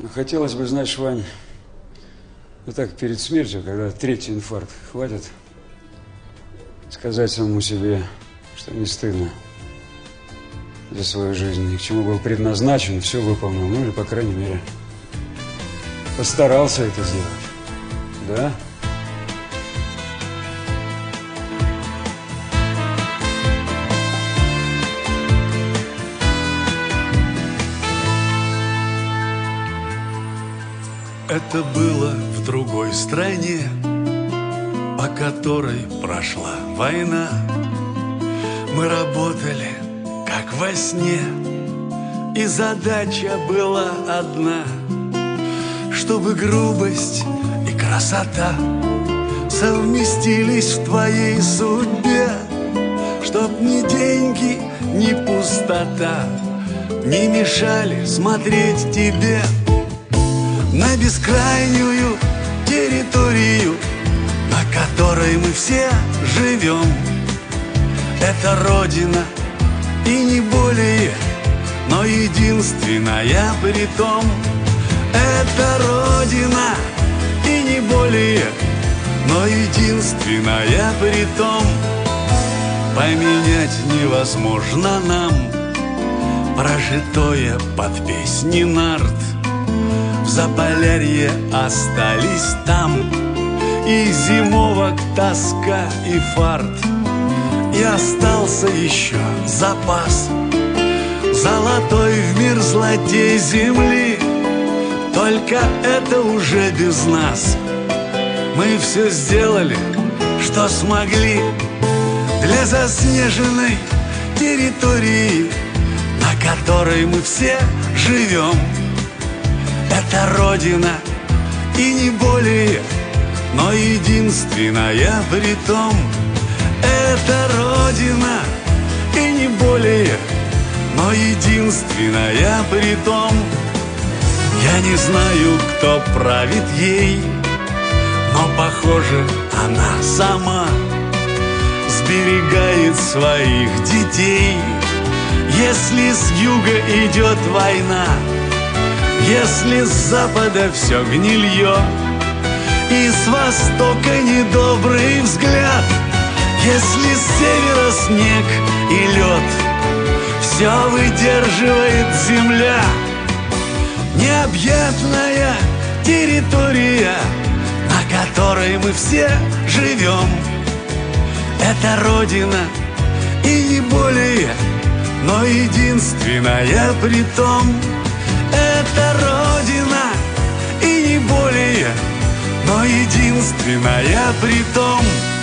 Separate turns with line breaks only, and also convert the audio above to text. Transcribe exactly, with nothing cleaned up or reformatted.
Хотелось бы, знаешь, Вань, вот так перед смертью, когда третий инфаркт хватит, сказать самому себе, что не стыдно за свою жизнь, и к чему был предназначен, все выполнил, ну или, по крайней мере, постарался это сделать, да?
Это было в другой стране, по которой прошла война. Мы работали, как во сне, и задача была одна: чтобы грубость и красота совместились в твоей судьбе, чтоб ни деньги, ни пустота не мешали смотреть тебе на бескрайнюю территорию, на которой мы все живем. Это Родина, и не более, но единственная притом. Это Родина, и не более, но единственная притом. Поменять невозможно нам прожитое под песни нарт. В Заполярье остались там и зимовок тоска, и фарт. И остался еще запас золотой в мерзлоте земли. Только это уже без нас. Мы все сделали, что смогли для заснеженной территории, на которой мы все живем. Это Родина, и не более, но единственная притом. Это Родина, и не более, но единственная притом. Я не знаю, кто правит ей, но, похоже, она сама сберегает своих детей. Если с юга идет война, если с запада все гнилье, и с востока недобрый взгляд, если с севера снег и лед, все выдерживает земля. Необъятная территория, на которой мы все живем. Это Родина, и не более, но единственная притом. Это Родина, и не более, но единственная притом.